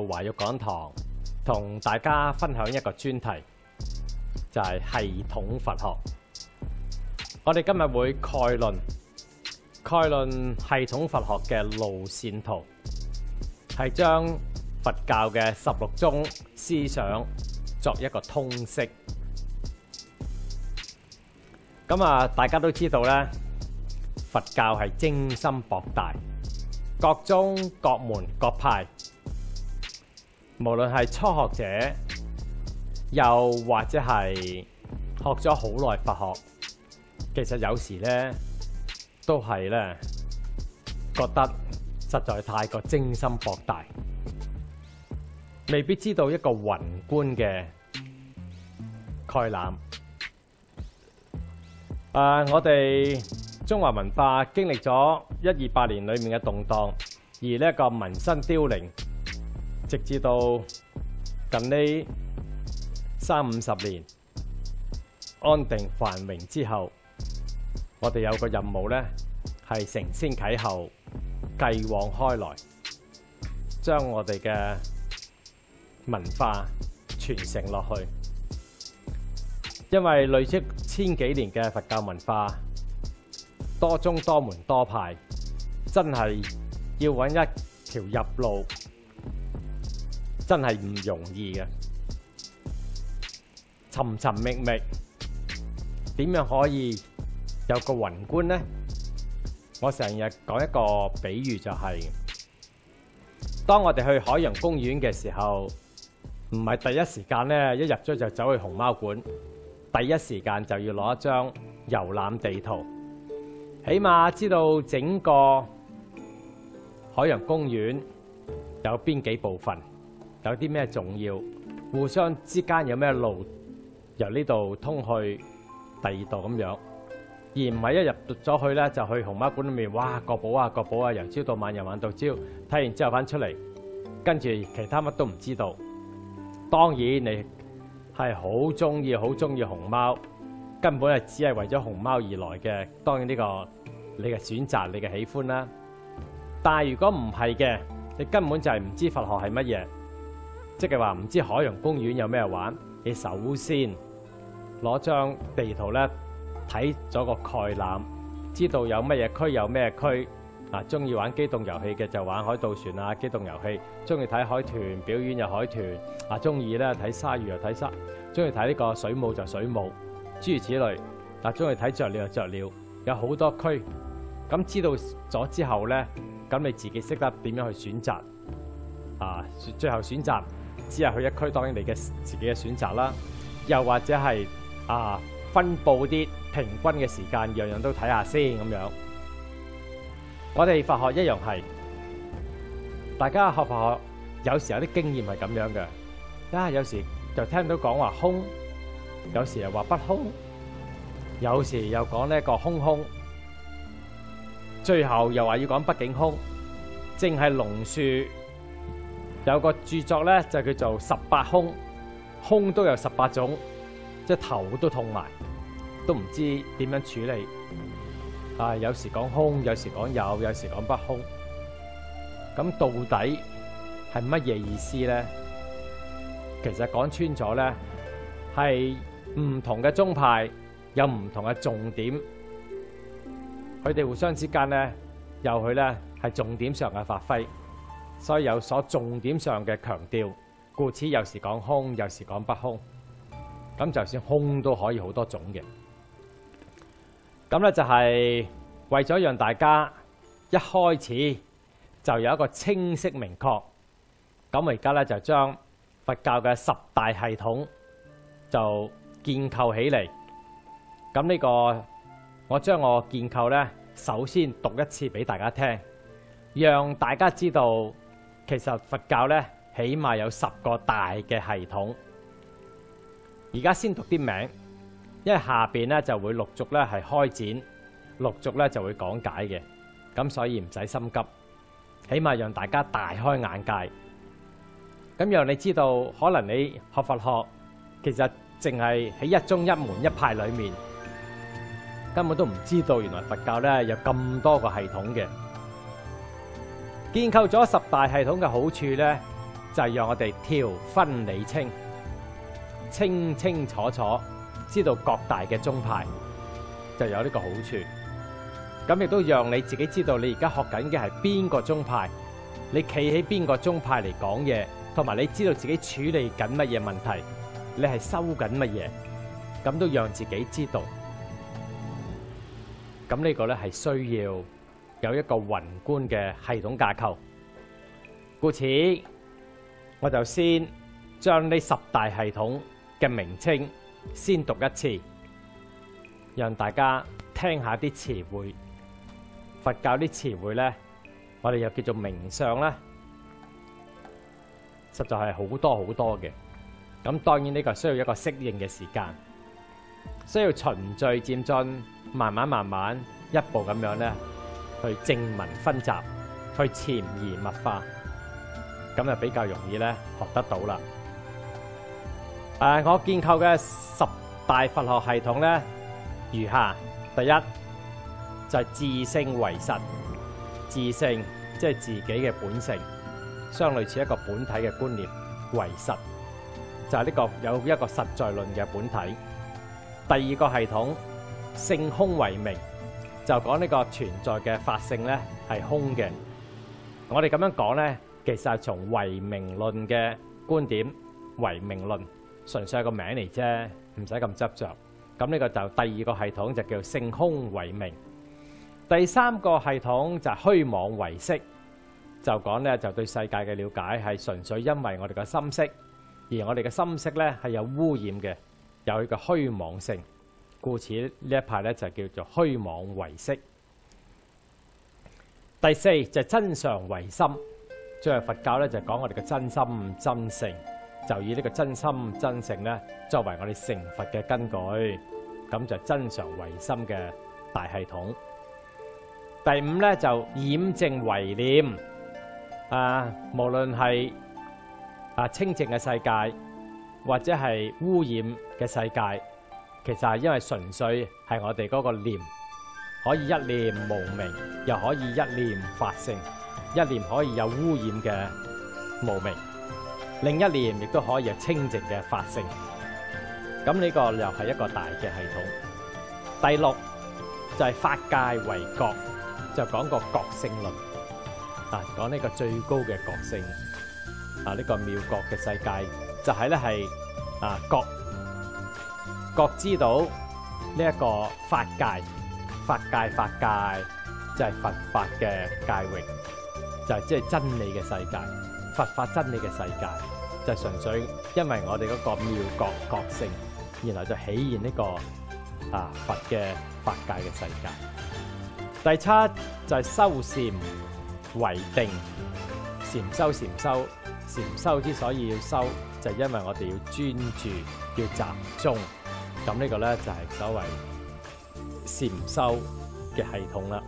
華育講堂，同大家分享一個專題，就係系統佛學。我哋今日會概論系統佛學嘅路線圖，係將佛教嘅16宗思想作一個通釋。大家都知道咧，佛教係精深博大，各宗各門各派，無論係初學者，又或者係學咗好耐佛學，其實有時咧都係咧覺得實在太過精深博大，未必知道一個宏觀嘅概覽。我哋中華文化經歷咗128年裏面嘅動盪，而呢一個民生凋零，直至到近呢30-50年安定繁榮之後，我哋有個任務呢，係承先啟後，繼往開來，將我哋嘅文化傳承落去。因為累積千幾年嘅佛教文化，多宗多門多派，真係要揾一條入路，真係唔容易嘅。尋尋覓覓，點樣可以有個宏觀呢？我成日講一個比喻，就係當我哋去海洋公園嘅時候，唔係第一時間呢，一入咗就走去熊貓館。第一時間就要攞一張遊覽地圖，起碼知道整個海洋公園有邊幾部分，有啲咩重要，互相之間有咩路由呢度通去第二度咁樣，而唔係一入咗去咧就去熊貓館裏面，哇，國寶啊，由朝到晚，由晚到朝，睇完之後翻出嚟，跟住其他乜都唔知道。當然你係好中意熊貓，根本係只係為咗熊貓而來嘅。當然呢個你嘅選擇，你嘅喜歡啦。但係如果唔係嘅，你根本就係唔知佛學係乜嘢，即係話唔知海洋公園有咩玩。你首先攞張地圖咧睇咗個概覽，知道有乜嘢區有咩區。中意玩機動遊戲嘅就玩海盜船啊，機動遊戲；中意睇海豚表演有海豚，中意咧睇鯊魚又睇鯊，中意睇呢個水母就水母，諸如此類。中意睇雀鳥就雀鳥，有好多區。咁知道咗之後咧，咁你自己識得點樣去選擇。最後選擇只係去一區，當然你嘅自己嘅選擇啦。又或者係分佈啲平均嘅時間，樣樣都睇下先咁樣。我哋佛學一樣係，大家學佛學有時有啲經驗係咁樣嘅。有時就聽到講話空，有時又話不空，有時又講呢個空空，最後又話要講畢竟空。淨係龍樹有個著作咧，就叫做18空，空都有18種，即係頭都痛埋，都唔知點樣處理。有時講空，有時講有，有時講不空。咁到底係乜嘢意思呢？其實講穿咗呢，係唔同嘅宗派有唔同嘅重點，佢哋互相之間呢，有佢呢係重點上嘅發揮，所以有所重點上嘅強調。故此有時講空，有時講不空。咁就算空都可以好多種嘅。咁咧就係為咗讓大家一開始就有一個清晰明確，咁我而家咧就將佛教嘅10大系統就建構起嚟。咁呢個我將我建構咧，首先讀一次俾大家聽，讓大家知道其實佛教咧起碼有10個大嘅系統。而家先讀啲名。因為下邊咧就會陸續咧係開展，陸續咧就會講解嘅，咁所以唔使心急，起碼讓大家大開眼界。咁讓你知道，可能你學佛學其實淨係喺一宗一門一派裏面，根本都唔知道原來佛教咧有咁多個系統嘅。建構咗10大系統嘅好處咧， 就係讓我哋條分理清，清清楚楚知道各大嘅宗派，就有呢個好處。咁亦都讓你自己知道你而家學緊嘅係邊個宗派，你企喺邊個宗派嚟講嘢，同埋你知道自己處理緊乜嘢問題，你係修緊乜嘢，咁都讓自己知道。咁呢個咧係需要有一個宏觀嘅系統架構。故此，我就先將呢10大系統嘅名稱先讀一次，讓大家聽下啲詞彙。佛教啲詞彙咧，我哋又叫做名相啦，實在係好多好多嘅。咁當然呢個需要一個適應嘅時間，需要循序漸進，慢慢一步咁樣咧去正文分集，去潛移默化，咁就比較容易咧學得到啦。我建構嘅10大佛學系統咧如下：第一就係自性為實，自性即係自己嘅本性，相類似一個本體嘅觀念。為實就係呢個有一個實在論嘅本體。第二個系統性空為名，就講呢個存在嘅法性咧係空嘅。我哋咁樣講咧，其實係從唯名論嘅觀點，唯名論純粹係個名嚟啫，唔使咁執着。咁呢個就第二個系統就叫性空為名。第三個系統就係虛妄為識，就講咧就對世界嘅了解係純粹因為我哋嘅心識，而我哋嘅心識咧係有污染嘅，有佢嘅虛妄性，故此呢一派咧就叫做虛妄為識。第四就係真常為心，即係佛教咧就講我哋嘅真心真性，就以呢個真心真性咧作為我哋成佛嘅根據，咁就真常為心嘅大系統。第五咧就染淨為念，無論係清淨嘅世界或者係污染嘅世界，其實係因為純粹係我哋嗰個念，可以一念無明，又可以一念法性，一念可以有污染嘅無明，另一念亦都可以有清淨嘅法性。咁呢個又係一個大嘅系統。第六就係法界為覺，就講個覺性論，講呢個最高嘅覺性，呢個妙覺嘅世界就係咧係覺知到呢一個法界，法界就係佛法嘅界域，就係即係真理嘅世界，佛法真理嘅世界，就純粹因為我哋嗰個妙覺性，然後就起現呢個佛嘅法界嘅世界。第七就係修禪為定，禪修之所以要修，就係因為我哋要專注，要集中。咁呢個咧就係所謂禪修嘅系統啦。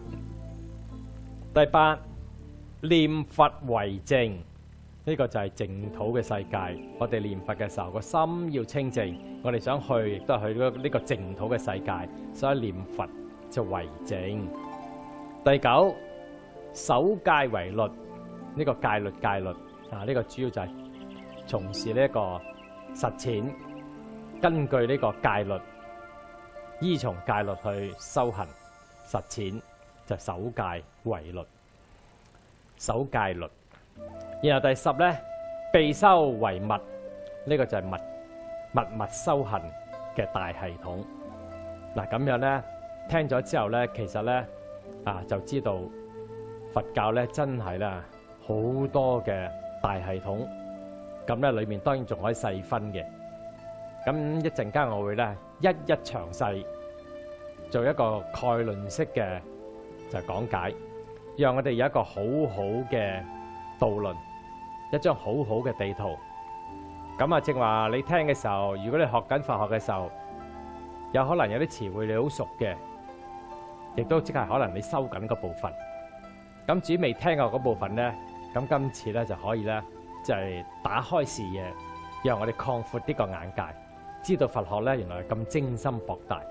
第八念佛為淨，呢個就係淨土嘅世界。我哋念佛嘅時候，個心要清淨，我哋想去亦都係去呢個淨土嘅世界，所以念佛就為淨。第九守戒為律，呢個戒律呢個主要就係從事呢一個實踐，根據呢個戒律，依從戒律去修行實踐，就守戒為律，守戒律。然後第十咧，備修為密，呢個就係密修行嘅大系統。嗱，咁樣咧聽咗之後咧，其實咧就知道佛教咧真係咧好多嘅大系統。咁咧裏面當然仲可以細分嘅。咁一陣間我會咧一詳細做一個概論式嘅就講解，讓我哋有一個好好嘅導論，一張好好嘅地圖。咁正話你聽嘅時候，如果你學緊佛學嘅時候，有可能有啲詞彙你好熟嘅，亦都即係可能你收緊嗰部分。咁至於未聽過嗰部分咧，咁今次咧就可以咧就係打開視野，讓我哋擴闊呢個眼界，知道佛學咧原來係咁精深博大。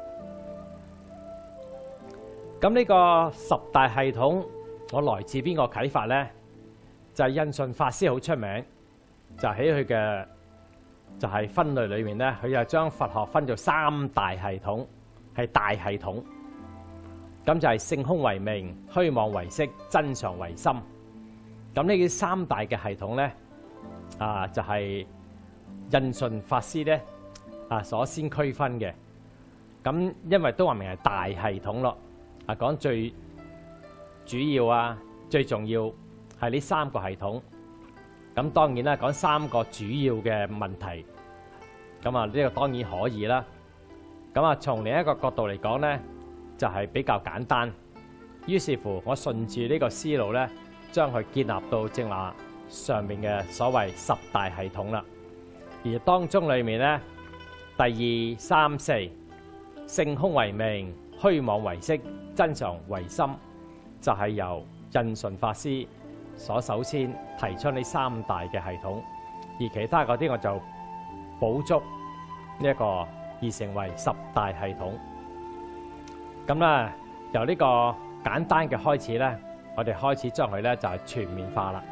咁呢個十大系統，我來自邊個啟發咧？就係印順法師好出名， 就喺佢嘅就係分類裏面咧，佢就將佛學分做三大系統，係大系統。咁就係性空為名，虛妄為色，真常為心。咁呢啲三大嘅系統咧，就係印順法師咧所先區分嘅。咁因為都話明係大系統咯，講最主要最重要係呢三個系統。咁當然啦，講三個主要嘅問題，咁呢個當然可以啦。咁從另一個角度嚟講咧，就係比較簡單。於是乎，我順住呢個思路咧，將佢建立到正話上面嘅所謂十大系統啦。而當中裏面咧，第二、三、四，性空為名，虛妄為色，真常為心，就係由印順法師所首先提出呢三大嘅系統，而其他嗰啲我就補足呢一個而成為十大系統。咁咧，由呢個簡單嘅開始咧，我哋開始將佢咧就係全面化啦。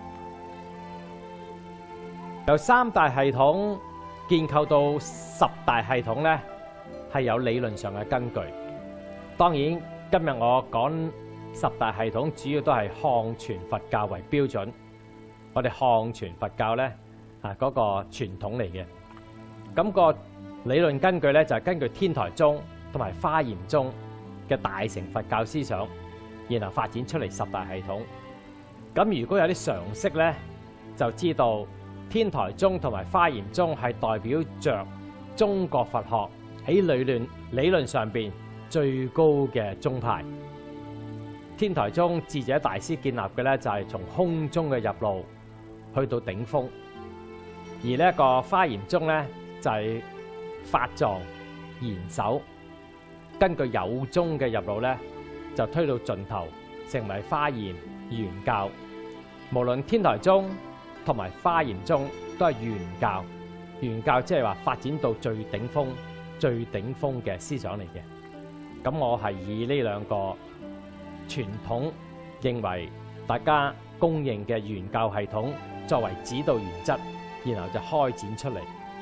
由三大系統建構到十大系統咧，係有理論上嘅根據。當然，今日我講十大系統主要都係漢傳佛教為標準。我哋漢傳佛教咧嗰個傳統嚟嘅。咁個理論根據咧就係根據天台宗同埋華嚴宗嘅大乘佛教思想，然後發展出嚟十大系統。咁如果有啲常識咧，就知道天台宗同埋華嚴宗係代表着中國佛學喺理論上邊最高嘅宗派。天台宗智者大師建立嘅咧就係從空中嘅入路去到頂峰，而呢一個華嚴宗咧就係法藏嚴守，根據有宗嘅入路咧就推到盡頭，成為華嚴原教。無論天台宗同埋華嚴宗都係原教，原教即係話發展到最頂峰嘅思想嚟嘅。咁我係以呢兩個傳統認為大家公認嘅原教系統作為指導原則，然後就開展出嚟。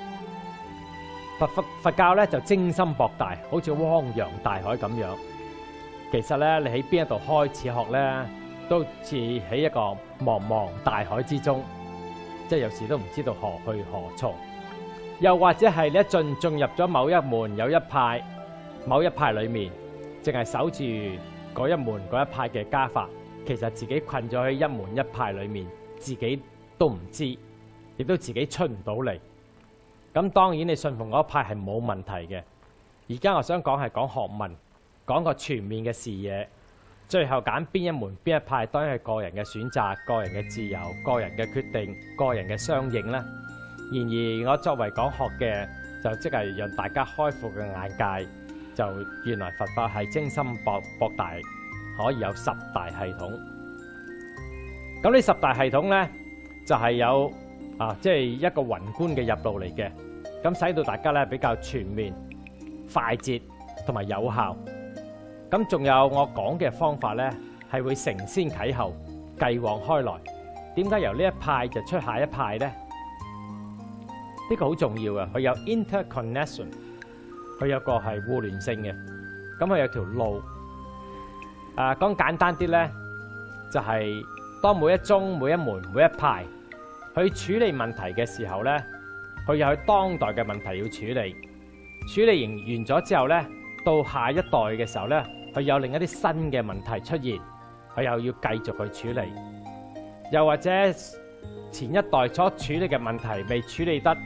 佛教咧就精深博大，好似汪洋大海咁樣。其實咧，你喺邊一度開始學咧，都似喺一個茫茫大海之中，即係有時都唔知道何去何從。又或者係你一進入咗某一門有一派，某一派裡面，淨係守住嗰一門嗰一派嘅家法，其實自己困咗喺一門一派裡面，自己都唔知，亦都自己出唔到嚟。咁當然你信奉嗰一派係冇問題嘅。而家我想講係講學問，講個全面嘅視野。最後揀邊一門邊一派，當然係個人嘅選擇、個人嘅自由、個人嘅決定、個人嘅相應啦。然而我作為講學嘅，就即係讓大家開闊嘅眼界，就原來佛法係精深博大，可以有十大系統。咁呢十大系統呢，就係有即係一個宏觀嘅入路嚟嘅，咁使到大家咧比較全面、快捷同埋有效。咁仲有我講嘅方法咧，係會承先啟後，繼往開來。點解由呢一派就出下一派咧？呢個好重要嘅，佢有 interconnection， 佢有個係互聯性嘅。咁佢有條路。講簡單啲咧，就係當每一宗、每一門、每一派去處理問題嘅時候咧，佢有佢當代嘅問題要處理。處理完咗之後咧，到下一代嘅時候咧，佢有另一啲新嘅問題出現，佢又要繼續去處理。又或者前一代所處理嘅問題未處理得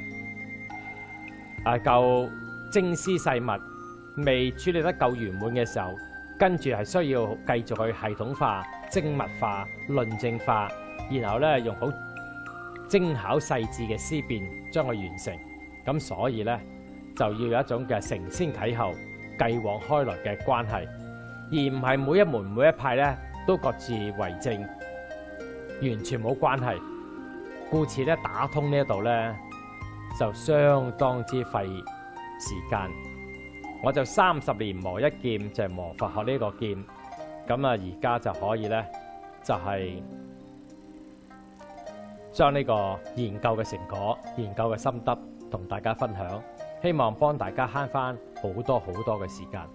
夠精絲細密，未處理得夠圓滿嘅時候，跟住係需要繼續去系統化、精密化、論證化，然後咧用好精巧細緻嘅思辨將佢完成。咁所以咧就要有一種嘅承先啟後、繼往開來嘅關係，而唔係每一門每一派咧都各自為政，完全冇關係。故此咧打通呢一度咧就相當之費時間。我就30年磨一劍，就係磨佛學呢個劍。咁而家就可以咧就係將呢個研究嘅成果、研究嘅心得同大家分享，希望幫大家慳翻好多嘅時間。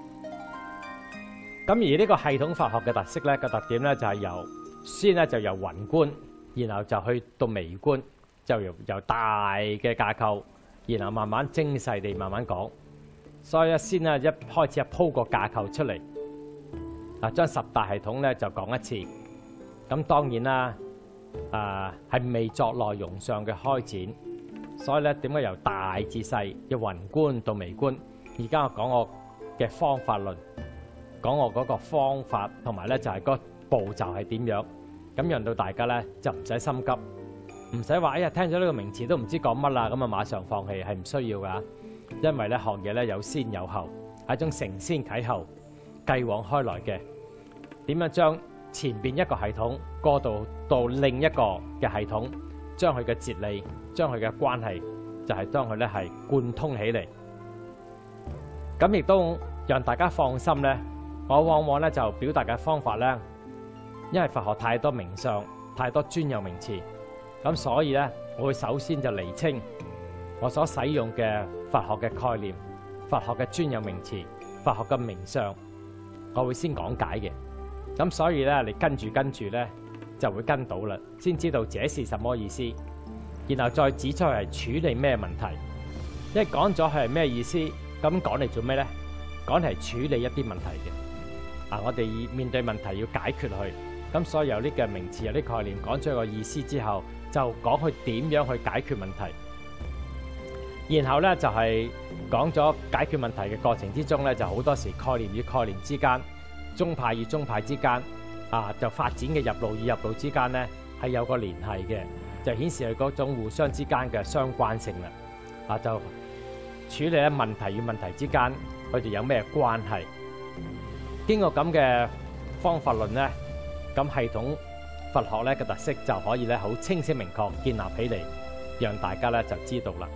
咁而呢個系統佛學嘅特色咧，個特點咧就係由宏觀，然後就去到微觀，就由大嘅架構，然後慢慢精細地慢慢講。所以先咧一開始鋪個架構出嚟，將10大系統咧就講一次。咁當然啦，係未作內容上嘅開展。所以咧點解由大至細，由宏觀到微觀？而家我講我嘅方法論，講我嗰個方法，同埋咧就係嗰個步驟係點樣，咁讓到大家咧就唔使心急，唔使話哎呀聽咗呢個名詞都唔知講乜啦，咁啊馬上放棄，係唔需要噶。因為咧學嘢咧有先有後，係一種承先啟後、繼往開來嘅。點樣將前邊一個系統過渡到另一個嘅系統，將佢嘅哲理、將佢嘅關係，就係將佢咧係貫通起嚟。咁亦都讓大家放心咧。我往往咧就表達嘅方法咧，因為佛學太多名相、太多專有名詞，咁所以咧我會首先就釐清我所使用嘅佛學嘅概念、佛學嘅專有名詞、佛學嘅名相，我會先講解嘅。咁所以咧你跟住咧就會跟到啦，先知道這是什麼意思，然後再指出係處理咩問題。一講咗佢係咩意思，咁講嚟做咩咧？講嚟處理一啲問題嘅。我哋面對問題要解決佢，咁所以有呢個名詞、有啲概念講咗個意思之後，就講佢點樣去解決問題。然後咧就係講咗解決問題嘅過程之中咧，就好多時概念與概念之間、宗派與宗派之間，就發展嘅入路與入路之間咧係有個聯繫嘅，就顯示佢嗰種互相之間嘅相關性啦。就處理咧問題與問題之間，佢哋有咩關係？經過咁嘅方法論咧，咁系統佛學咧嘅特色就可以咧好清晰明確建立起嚟，讓大家咧就知道啦。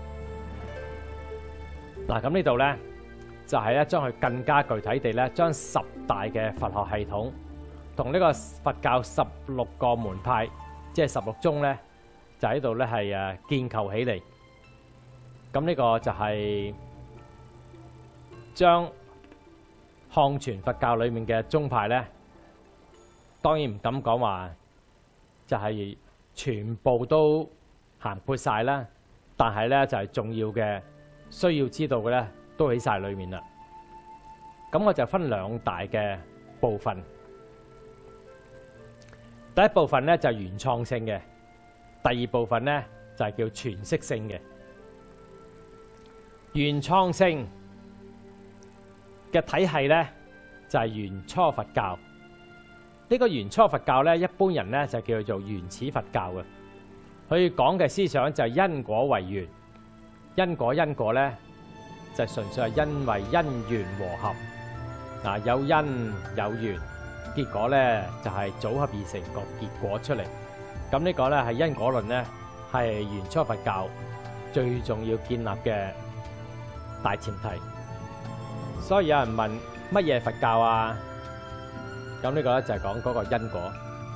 嗱，咁呢度咧就係咧將佢更加具體地咧，將10大嘅佛學系統同呢個佛教16個門派，即係16宗咧，就喺度咧係建構起嚟。咁呢個就係將漢傳佛教裏面嘅宗派咧，當然唔敢講話就係全部都涵括晒啦，但係咧就係重要嘅、需要知道嘅咧，都喺晒裏面啦。咁我就分2大嘅部分。第一部分咧就係原創性嘅，第二部分咧就係叫詮釋性嘅。原創性嘅體系咧就係原初佛教。呢個原初佛教咧，一般人咧就叫做原始佛教嘅。佢講嘅思想就係因果為緣，因果咧就純粹係因為因緣和合，有因有緣，結果咧就係組合而成個結果出嚟。咁呢個咧係因果論咧，係原初佛教最重要建立嘅大前提。所以有人問乜嘢佛教啊？咁呢個咧就係講嗰個因果。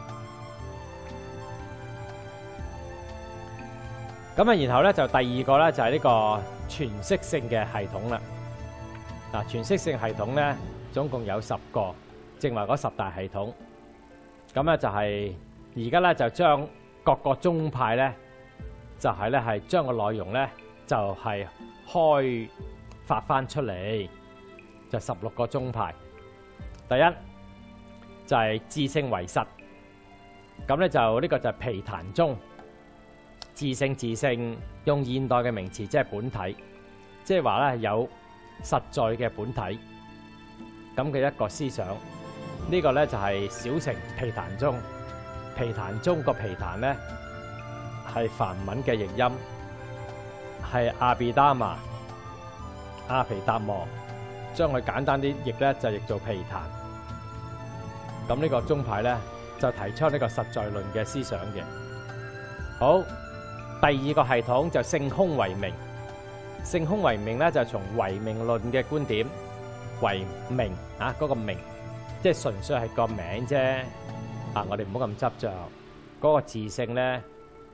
咁啊，然後咧就第二個咧就係呢個詮釋性嘅系統啦。嗱，詮釋性系統咧總共有10個，正話嗰10大系統。咁咧就係而家咧就將各個宗派咧就係咧係將個內容咧就係開發翻出嚟，就16個宗派。第一就係自性為實，咁咧就呢個就係毗曇宗。自性用現代嘅名詞，即係本體，即係話咧有實在嘅本體咁嘅一個思想。呢個咧就係小乘毗曇宗。毗曇宗個毗曇咧係梵文嘅譯音，係阿毗達摩，阿毗達摩，將佢簡單啲譯咧就譯做毗曇。咁呢個宗派咧就提出呢個實在論嘅思想嘅。好。第二個系統就性空為名，性空為名咧就從唯名論嘅觀點，唯名嗰個名，即係純粹係個名啫。我哋唔好咁執着，嗰個自性咧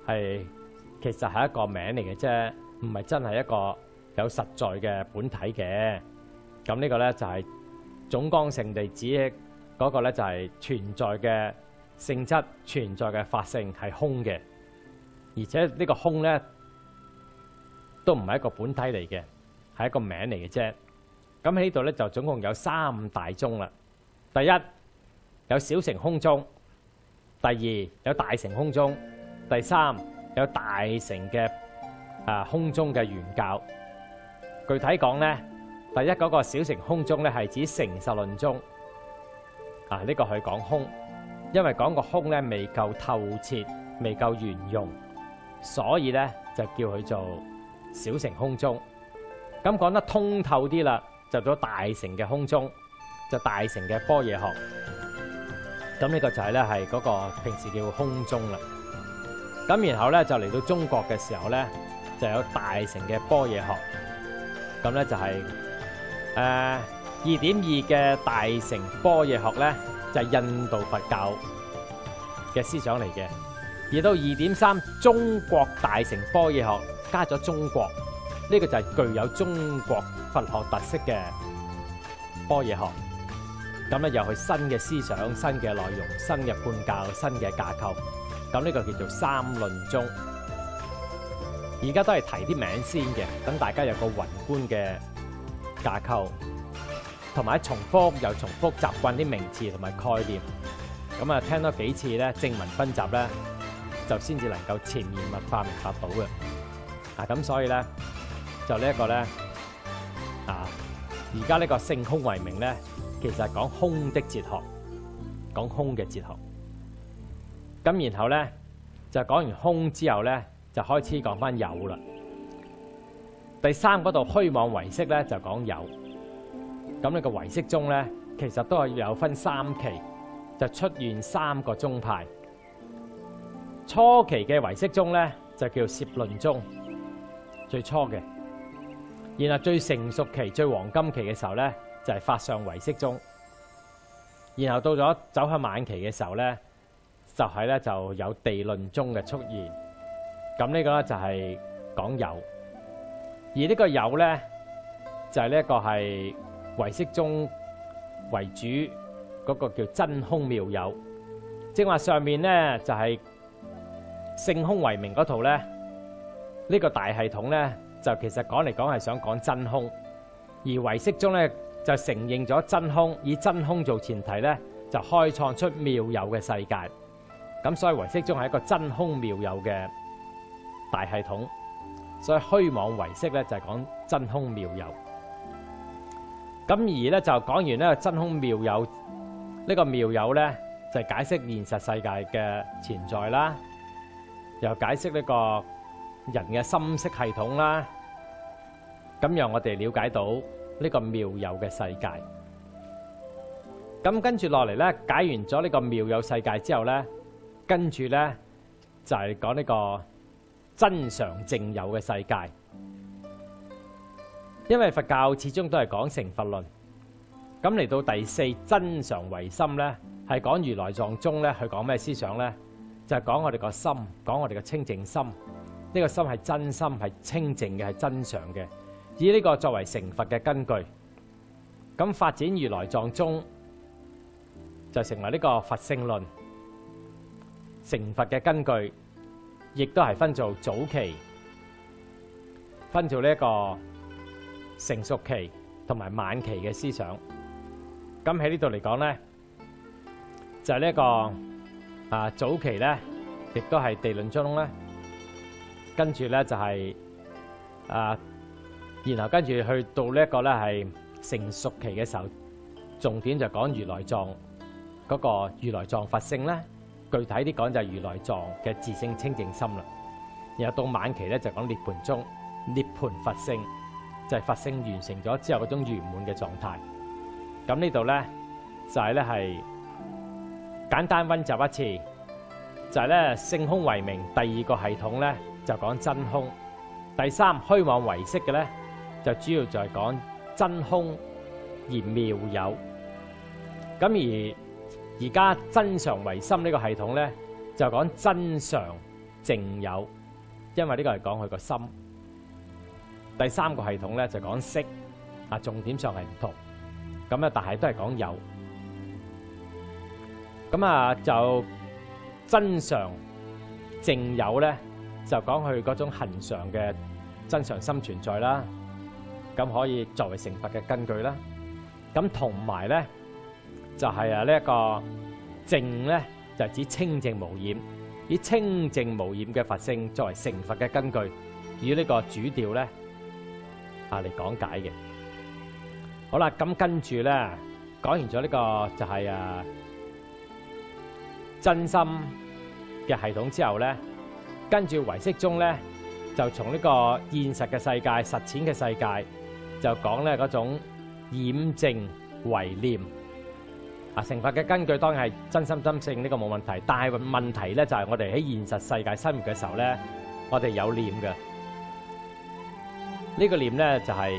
係其實係一個名嚟嘅啫，唔係真係一個有實在嘅本體嘅。咁呢個咧就係總綱性地指嗰個咧就係存在嘅性質、存在嘅法性係空嘅，而且呢個空咧都唔係一個本體嚟嘅，係一個名嚟嘅啫。咁喺呢度咧就總共有三大宗啦。第一有小乘空宗，第二有大乘空宗，第三有大乘嘅空宗嘅原教。具體講咧，第一嗰個小乘空宗咧係指成實論宗。呢個係講空，因為講個空咧未夠透徹，未夠圓融，所以咧就叫佢做小乘空宗。咁講得通透啲啦，就到大乘嘅空宗，就大乘嘅般若學。咁呢個就係咧係嗰個平時叫空宗啦。咁然後咧就嚟到中國嘅時候咧，就有大乘嘅般若學。咁咧就係2.2嘅大乘般若學咧，就係印度佛教嘅思想嚟嘅。而到2.3中國大乘般若學加咗中國，呢個就係具有中國佛學特色嘅般若學。咁咧又係新嘅思想、新嘅內容、新嘅判教、新嘅架構。咁呢個叫做三論宗。而家都係提啲名先嘅，等大家有個宏觀嘅架構，同埋重複又重複習慣啲名詞同埋概念。咁啊，聽多幾次咧，正文分集咧，就先至能夠潛移默化明白到嘅。咁所以咧，就呢一個咧，而家呢個性空為名咧，其實係講空的哲學，講空嘅哲學。咁然後咧，就講完空之後咧，就開始講翻有啦。第三嗰度虛妄唯識咧，就講有。咁呢個唯識宗咧，其實都係有分三期，就出現三個宗派。初期嘅唯識宗咧，就叫攝論宗，最初嘅。然後最成熟期、最黃金期嘅時候咧，就係法相唯識宗。然後到咗走向晚期嘅時候咧，就係咧就有地論宗嘅出現。咁呢個咧就係講有，而呢個有咧就係呢一個係唯識宗為主嗰個叫真空妙有。正話上面咧就係性空為名嗰套咧，呢個大系統咧就其實講嚟講係想講真空，而唯識宗咧就承認咗真空，以真空做前提咧就開創出妙有嘅世界。咁所以唯識宗係一個真空妙有嘅大系統，所以虛妄唯識咧就係講真空妙有。咁而咧就講完呢個真空妙有，呢個妙有咧就係解釋現實世界嘅存在啦，又解釋呢個人嘅心識系統啦，咁讓我哋了解到呢個妙有嘅世界。咁跟住落嚟咧，解完咗呢個妙有世界之後咧，跟住咧就係講呢個真常淨有嘅世界。因為佛教始終都係講成佛論，咁嚟到第四真常唯心咧，係講如來藏中咧，去講咩思想咧？就係講我哋個心，講我哋嘅清淨心。呢個心係真心，係清淨嘅，係真常嘅，以呢個作為成佛嘅根據。咁發展如來藏中，就成為呢個佛性論成佛嘅根據，亦都係分做早期，分做呢一個成熟期同埋晚期嘅思想。咁喺呢度嚟講咧，就係呢一個早期咧，亦都係地論宗咧。跟住咧就係然後跟住去到呢一個咧係成熟期嘅時候，重點就講如來藏嗰個如來藏佛性咧。具體啲講就係如來藏嘅自性清淨心啦。然後到晚期咧就講涅槃宗，涅槃佛性就係佛性完成咗之後嗰種圓滿嘅狀態。咁呢度咧就係咧係簡單溫習一次，就係咧性空為名第二個系統咧就講真空，第三虛妄唯識嘅咧就主要就係講真空而妙有。咁而家真常唯心呢個系統咧就講真常靜有，因為呢個係講佢個心。第三個系統咧就講識，重點上係唔同。咁咧，但係都係講有。咁就真常靜有咧，就講佢嗰種恆常嘅真常心存在啦。咁可以作為成佛嘅根據啦。咁同埋咧，就係呢一個靜咧，就指清淨無染，以清淨無染嘅佛性作為成佛嘅根據，以呢個主調咧嚟講解嘅。好啦，咁跟住咧講完咗呢個就係真心嘅系統之後咧，跟住唯識宗咧就從呢個現實嘅世界、實踐嘅世界，就講咧嗰種染淨唯念。成佛嘅根據當然係真心真性，呢個冇問題。但係問題咧就係我哋喺現實世界生活嘅時候咧，我哋有念嘅。呢個念咧就係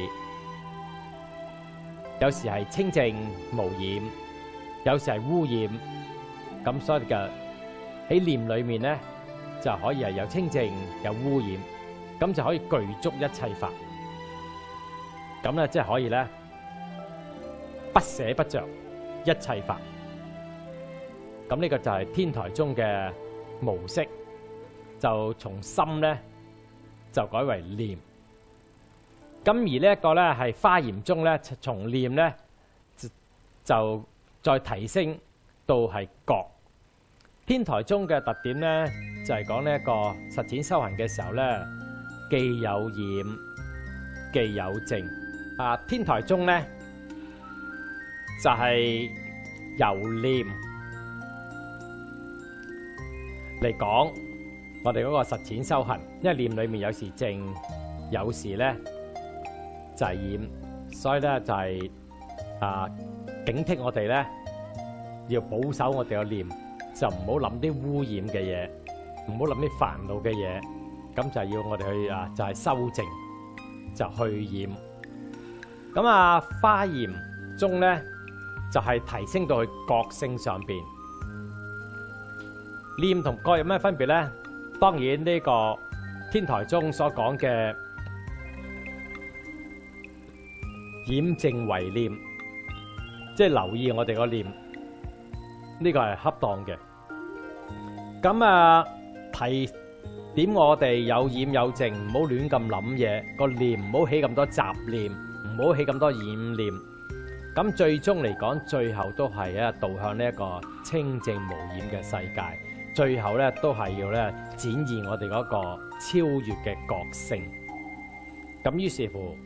有時係清淨無染，有時係污染。咁所以嘅喺念裏面咧就可以係有清淨有污染，咁就可以具足一切法。咁咧即係可以咧不捨不着一切法。咁呢個就係天台宗嘅模式，就從心咧就改為念。咁而呢一個咧係華嚴宗咧，從念咧就再提升到係覺。天台宗嘅特點咧就係講呢一個實踐修行嘅時候咧，既有染既有淨。天台宗咧就係由念嚟講我哋嗰個實踐修行，因為念裏面有時淨，有時咧就係染，所以咧就係警惕我哋咧要保守我哋個念，就唔好諗啲污染嘅嘢，唔好諗啲煩惱嘅嘢，咁就係要我哋去就係修淨，就去染。咁華嚴宗咧就係提升到去覺性上邊。念同覺有咩分別咧？當然呢個天台宗所講嘅染淨唯念，即係留意我哋個念，呢個係恰當嘅。咁提點我哋有染有淨，唔好亂咁諗嘢，個念唔好起咁多雜念，唔好起咁多染念。咁最終嚟講，最後都係導向呢一個清淨無染嘅世界。最後咧都係要咧展現我哋嗰個超越嘅覺性。咁於是乎，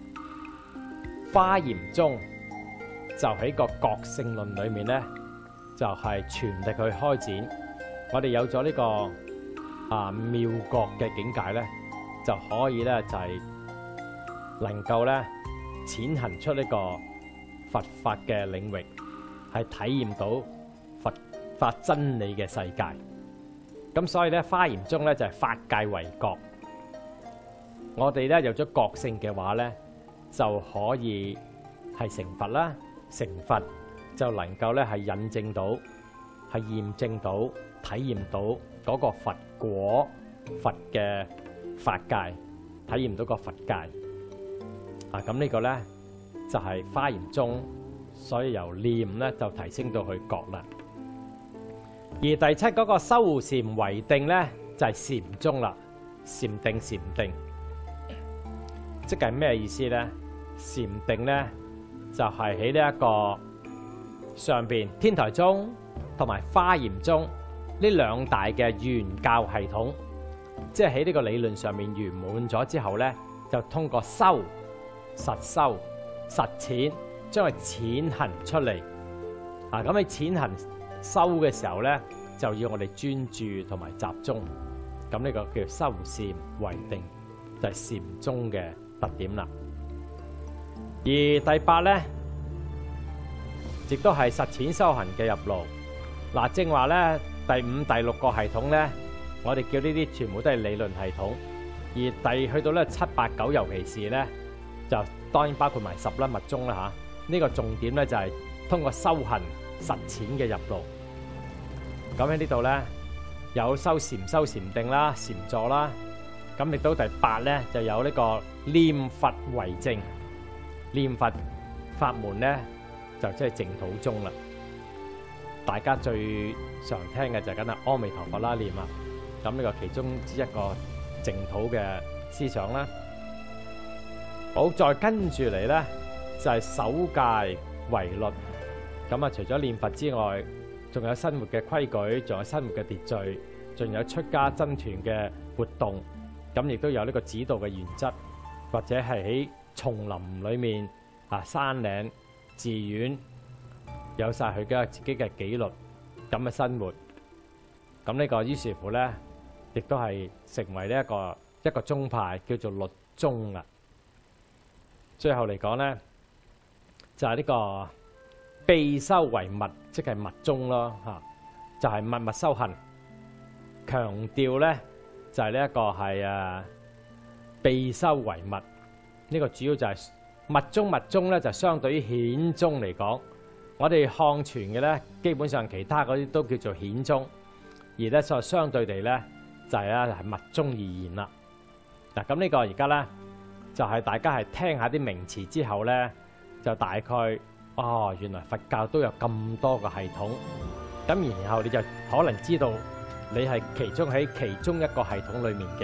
華嚴宗就喺個覺性論裏面咧，就係全力去開展。我哋有咗呢個妙覺嘅境界咧，就可以咧就係能夠咧踐行出呢個佛法嘅領域，係體驗到佛法真理嘅世界。咁所以咧華嚴宗咧就係法界為覺。我哋咧有咗覺性嘅話咧，就可以係成佛啦。成佛就能夠咧係引證到、係驗證到、體驗到嗰個佛果、佛嘅法界，體驗到個佛界。咁呢個咧就係華嚴宗，所以由念咧就提升到去覺啦。而第七嗰個修禪為定咧，就係禪宗啦。禪定，禪定，即係咩意思咧？禪定咧就係喺呢一個上邊天台宗同埋華嚴宗呢兩大嘅原教系統，即係喺呢個理論上面圓滿咗之後咧，就通過修、實修、實踐，將佢踐行出嚟。咁喺踐行修嘅時候咧，就要我哋專注同埋集中。咁呢個叫修禪為定，就係禪宗嘅特點啦。而第八咧，亦都係實踐修行嘅入路。正話咧，第五、第六個系統咧，我哋叫呢啲全部都係理論系統。而去到咧7、8、9，尤其是咧，就當然包括埋10啦、密宗啦嚇。呢個重點咧就係通過修行實踐嘅入路。咁喺呢度咧， 有修禪定啦、禪坐啦。咁亦都第8咧就有呢個念佛為證，念佛法門咧就即係淨土宗啦。大家最常聽嘅就梗係阿彌陀佛啦念啦。咁呢個其中之一個淨土嘅思想啦。好，再跟住嚟咧就係守戒為律。咁啊，除咗念佛之外，仲有生活嘅規矩，仲有生活嘅秩序，仲有出家僧團嘅活動。咁亦都有呢個指導嘅原則，或者係喺叢林裏面啊、山嶺寺院，有晒佢嘅自己嘅紀律咁嘅生活。咁呢個於是乎咧，亦都係成為呢一個宗派，叫做律宗啦。最後嚟講咧，就係呢個秘修為密，即係密宗咯嚇，就係密密修行，強調咧。就係呢一個係秘修為密，呢個主要就係密宗咧，就相對於顯宗嚟講，我哋漢傳嘅咧，基本上其他嗰啲都叫做顯宗，而咧就相對地咧就係密宗而言啦。嗱，咁呢個而家咧就係大家係聽下啲名詞之後咧，就大概原來佛教都有咁多個系統，咁然後你就可能知道。你係其中喺其中一個系統裏面嘅。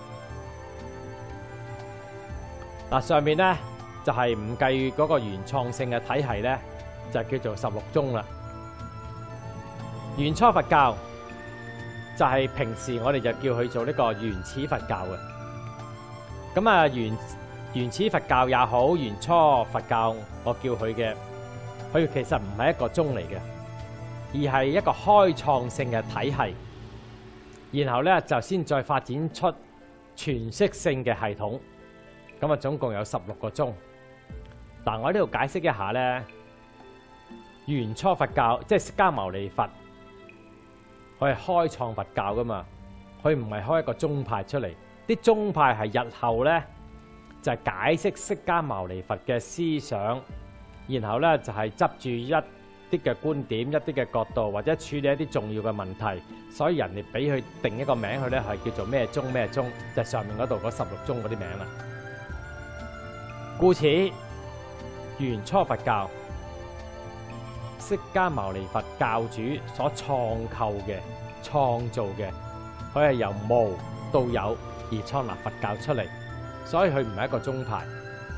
嗱，上面咧就係唔計嗰個原創性嘅體系咧，就叫做16宗啦。原初佛教就係平時我哋就叫佢做呢個原始佛教嘅。咁啊，原始佛教也好，原初佛教我叫佢嘅，佢其實唔係一個宗嚟嘅，而係一個開創性嘅體系。然後咧就先再發展出詮釋性嘅系統，咁啊總共有16個宗。嗱，我喺呢度解釋一下咧，原初佛教即係釋迦牟尼佛，佢係開創佛教噶嘛，佢唔係開一個宗派出嚟。啲宗派係日後咧就係解釋釋迦牟尼佛嘅思想，然後咧就係執住一啲嘅觀點、一啲嘅角度，或者處理一啲重要嘅問題，所以人哋俾佢定一個名，佢咧係叫做咩宗咩宗，就係上面嗰度嗰16宗嗰啲名啦。故此，原初佛教釋迦牟尼佛教主所創構嘅、創造嘅，佢係由無到有而創立佛教出嚟，所以佢唔係一個宗派，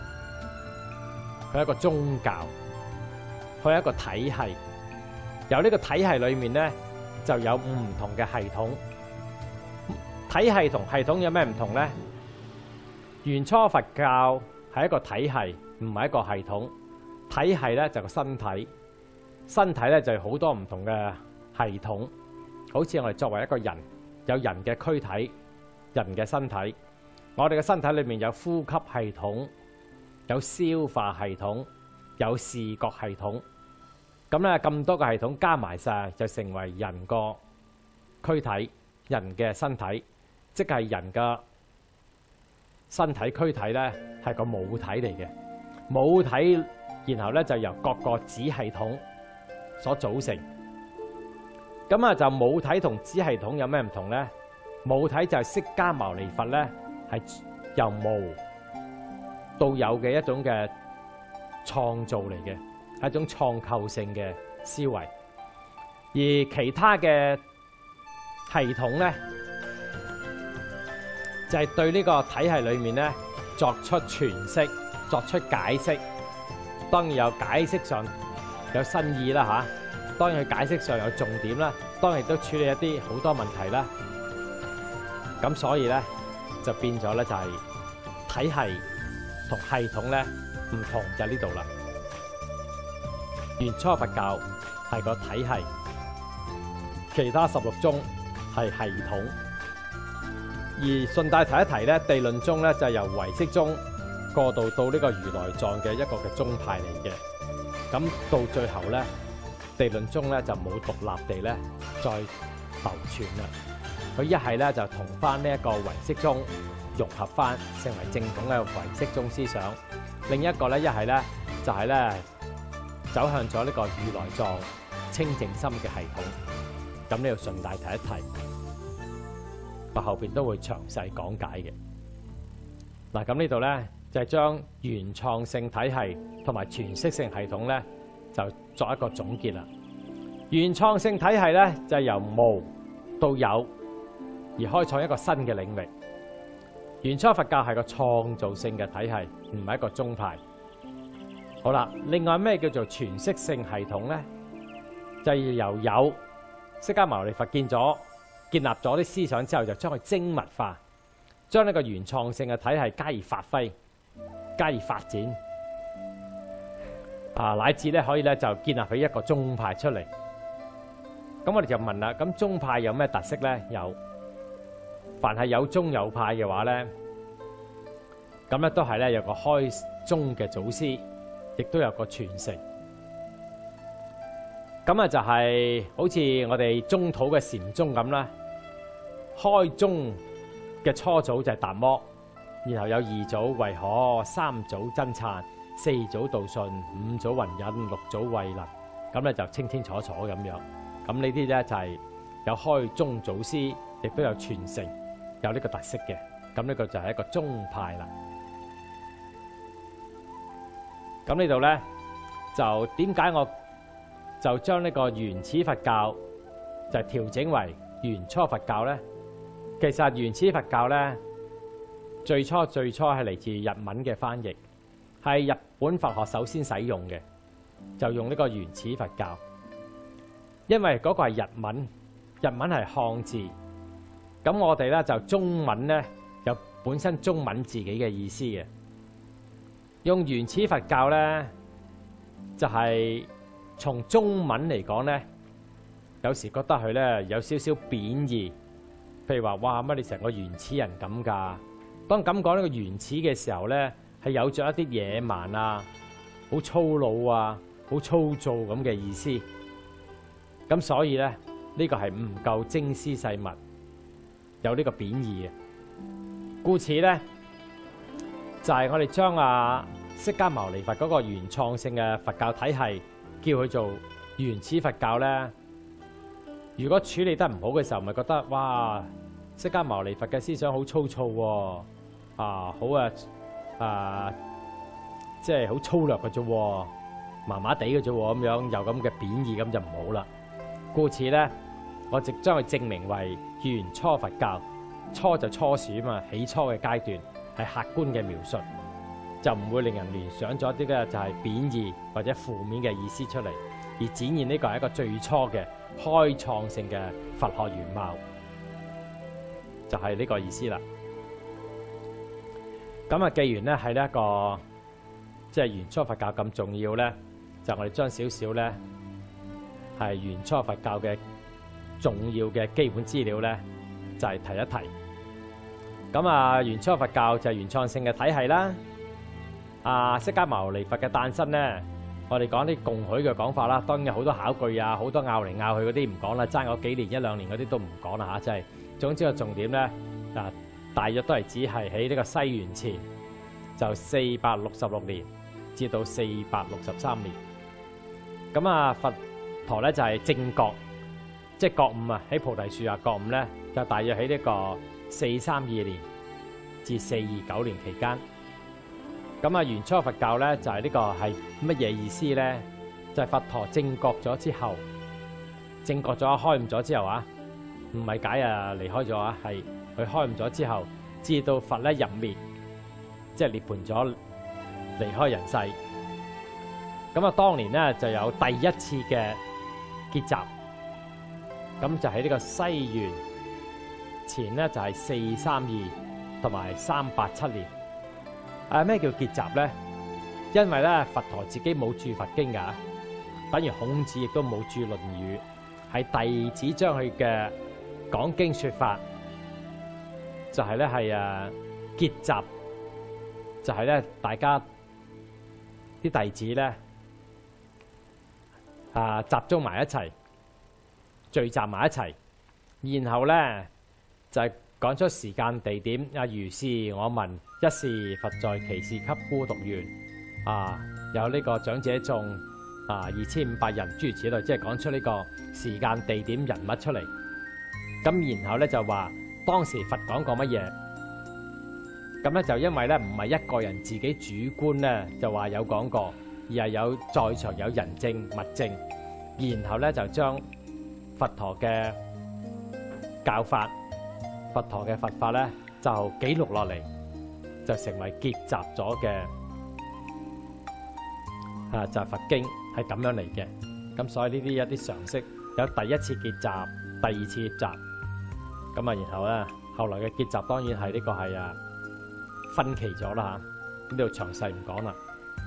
佢係一個宗教。佢係一個體系，由呢個體系裏面咧就有唔同嘅系統。體系同系統有咩唔同咧？原初佛教係一個體系，唔係一個系統。體系咧就係個身體，身體咧就係好多唔同嘅系統。好似我哋作為一個人，有人嘅軀體、人嘅身體。我哋嘅身體裏面有呼吸系統，有消化系統，有視覺系統，咁咧咁多個系統加埋晒，就成為人個軀體、人嘅身體，即係人嘅身體軀體咧係個母體嚟嘅。母體然後咧就由各個子系統所組成。咁啊就母體同子系統有咩唔同咧？母體就係釋迦牟尼佛咧係由無到有嘅一種嘅創造嚟嘅，係一種創構性嘅思維。而其他嘅系統咧，就係對呢個體系裏面咧作出詮釋、作出解釋。當然有解釋上有新意啦嚇，當然佢解釋上有重點啦，當然亦都處理一啲好多問題啦。咁所以咧就變咗咧就係體系同系統咧唔同就喺呢度啦。原初佛教係個體系，其他16宗係系統。而順帶提一提咧，地論宗咧就係由唯識宗過渡到呢個如來藏嘅一個嘅宗派嚟嘅。咁到最後咧，地論宗咧就冇獨立地咧再流傳啦。佢一係咧就同翻呢一個唯識宗融合翻，成為正統嘅唯識宗思想；另一個咧一係咧就係咧走向咗呢個如來藏清淨心嘅系統。咁呢度順帶提一提。 我後邊都會詳細講解嘅。嗱，咁呢度咧就係將原創性體系同埋詮釋性系統咧就作一個總結啦。原創性體系咧就係由無到有而開創一個新嘅領域。原初佛教係個創造性嘅體系，唔係一個宗派。好啦，另外咩叫做詮釋性系統咧？就係由有釋迦牟尼佛建立咗啲思想之後，就將佢精密化，將呢個原創性嘅體系加以發揮、加以發展，乃至咧可以咧就建立起一個宗派出嚟。咁我哋就問啦，咁宗派有咩特色咧？有，凡係有宗有派嘅話咧，咁咧都係咧有個開宗嘅祖師，亦都有個傳承。咁啊就係好似我哋中土嘅禪宗咁啦，開宗嘅初祖就係達摩，然後有二祖慧可，三祖僧璨，四祖道信，五祖弘忍，六祖慧能，咁咧就清清楚楚咁樣。咁呢啲咧就係有開宗祖師，亦都有傳承，有呢個特色嘅。咁呢個就係一個宗派啦。咁呢度咧就點解我就將呢個原始佛教就調整為原初佛教咧？其實原始佛教咧最初係嚟自日文嘅翻譯，係日本佛學首先使用嘅，就用呢個原始佛教。因為嗰個係日文，日文係漢字，咁我哋咧就中文咧有本身中文自己嘅意思嘅。用原始佛教咧就係從中文嚟講咧，有時覺得佢咧有少少貶義，譬如話哇乜你成個原始人咁㗎。當咁講呢個原始嘅時候咧，係有着一啲野蠻啊、好粗魯啊、好粗糙咁嘅意思。咁所以咧呢個係唔夠精絲細密，有呢個貶義嘅。故此咧就係我哋將釋迦牟尼佛嗰個原創性嘅佛教體系叫佢做原始佛教咧。如果處理得唔好嘅時候，咪覺得哇釋迦牟尼佛嘅思想好粗糙喎，即係好粗略嘅啫，麻麻地嘅啫咁樣，有咁嘅貶義，咁就唔好啦。故此咧，我直將佢正名為原初佛教。初就初始啊嘛，起初嘅階段係客觀嘅描述，就唔會令人聯想咗啲咧就係貶義或者負面嘅意思出嚟，而展現呢個係一個最初嘅開創性嘅佛學原貌，就係呢個意思啦。咁啊，既然咧係呢一個即係原初佛教咁重要咧，就我哋將少少咧係原初佛教嘅重要嘅基本資料咧，就係提一提。咁原初佛教就係原創性嘅體系啦。釋迦牟尼佛嘅誕生咧，我哋講啲共許嘅講法啦。當然有好多考據啊，好多拗嚟拗去嗰啲唔講啦，爭嗰幾年一兩年嗰啲都唔講啦嚇。即係總之個重點咧，大約都係只係喺呢個西元前就466年至到463年。咁佛陀咧就係正覺，即係覺悟啊！喺菩提樹下覺悟咧，就大約喺呢個432年至429年期間。咁原初佛教咧就係呢個係乜嘢意思咧？就係佛陀正覺咗之後，正覺咗開悟咗之後唔係解離開咗係佢開悟咗之後，至到佛咧入滅，即係涅槃咗，離開人世。咁當年咧就有第一次嘅結集，咁就喺呢個西元前咧就係432同埋387年。咩叫結集咧？因為咧佛陀自己冇著佛經㗎，等於孔子亦都冇著《論語》，係弟子將佢嘅講經說法，就係咧係結集，就係咧大家啲弟子咧集中埋一齊，聚集埋一齊，然後咧就係講出時間地點。如是我聞，一時佛在其寺給孤獨園。有呢個長者眾2500人，諸如此類，即係講出呢個時間地點人物出嚟。咁然後咧就話， 當時佛講過乜嘢。咁咧就因為咧唔係一個人自己主觀咧就話有講過，而係有在場有人證物證，然後咧就將佛陀嘅教法、佛陀嘅佛法咧就記錄落嚟，就成為結集咗嘅就係佛經，係咁樣嚟嘅。咁所以呢啲一啲常識，有第一次結集、第二次結集，咁啊然後咧後來嘅結集當然係呢個係分歧咗啦嚇，呢度詳細唔講啦。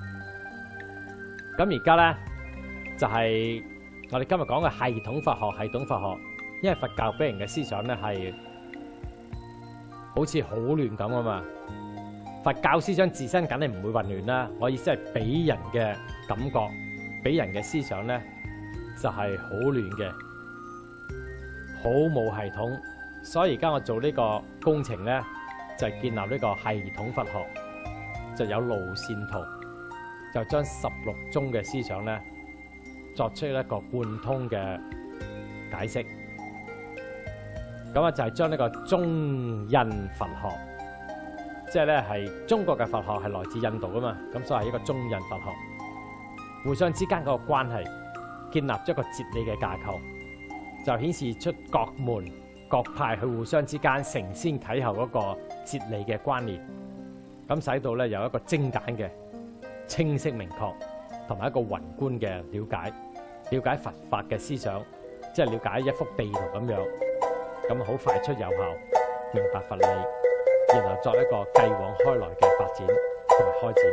咁而家咧就係我哋今日講嘅系統佛學，系統佛學，因為佛教俾人嘅思想咧係好似好亂咁啊嘛。佛教思想自身梗係唔會混亂啦，我意思係俾人嘅感覺，俾人嘅思想咧就係好亂嘅，好冇系統。所以而家我做呢個工程咧，就係建立呢個系統佛學，就有路線圖，就將16宗嘅思想咧作出一個貫通嘅解釋。咁啊就係將呢個中印佛學，即係咧係中國嘅佛學係來自印度噶嘛，咁所以係一個中印佛學，互相之間嗰個關係，建立咗一個哲理嘅架構，就顯示出各門各派去互相之間承先啟後嗰個哲理嘅關聯，咁使到咧有一個精簡嘅清晰明確，同埋一個宏觀嘅了解佛法嘅思想，即係了解一幅地圖咁樣，咁好快速有效明白佛理，然後作一個繼往開來嘅發展同埋開展。